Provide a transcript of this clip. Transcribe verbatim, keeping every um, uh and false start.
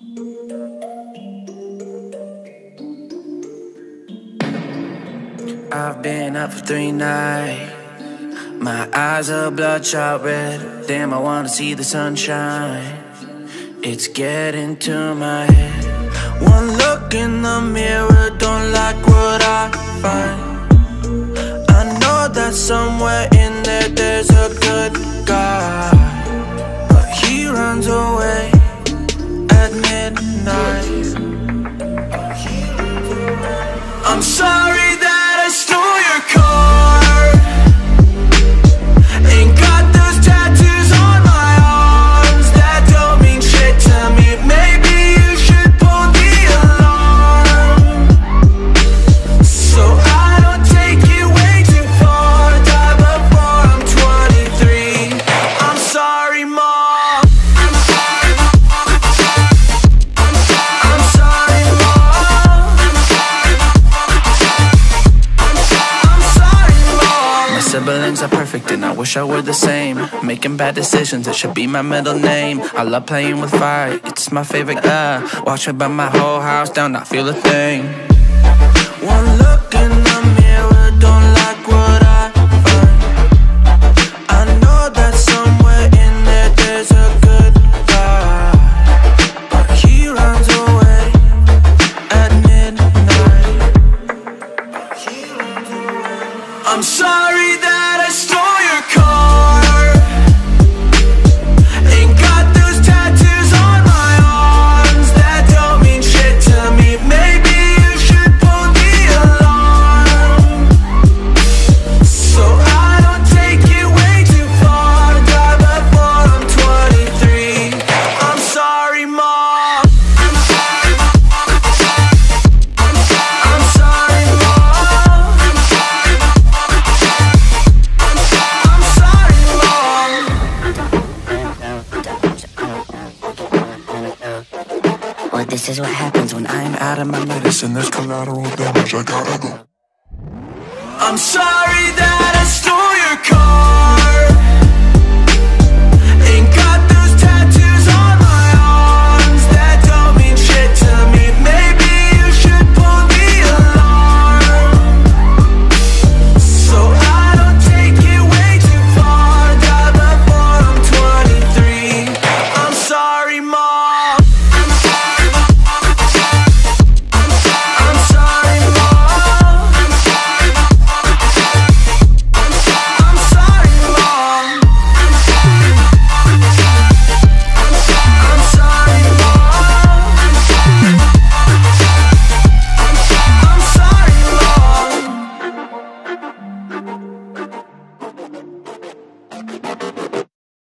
I've been up for three nights. My eyes are bloodshot red. Damn, I wanna see the sunshine. It's getting to my head. One look in the mirror, don't like what I find. I know that somewhere in there there's a good guy, but he runs away at midnight. I'm sorry that I stole your car. Ain't got those tattoos on my arms that don't mean shit to me. Maybe you should pull the alarm, so I don't take it way too far. Die before I'm twenty-three. I'm sorry, Mom. I'm sorry, Mom. I'm sorry, I'm sorry, Mom. I'm sorry, I'm sorry, Mom. My siblings are perfect and I wish I were the same. Making bad decisions, it should be my middle name. I love playing with fire, it's my favorite. Uh, watch me burn my whole house down, not feel a thing. One look in the mirror, don't like what I find. I know that somewhere in there there's a good guy, but he runs away at midnight. I'm sorry that I stole your car. Ain't got those tattoos on my arms that don't mean shit to me. Maybe you should pull the alarm, so I don't take it way too far. Die before I'm twenty-three. I'm sorry, Mom. I'm sorry, Mom. I'm sorry, I'm sorry, Mom. I'm sorry, I'm sorry, Mom. Well, this is what happens when I'm out of my medicine. There's collateral damage, I gotta go. I'm sorry that I stole your car.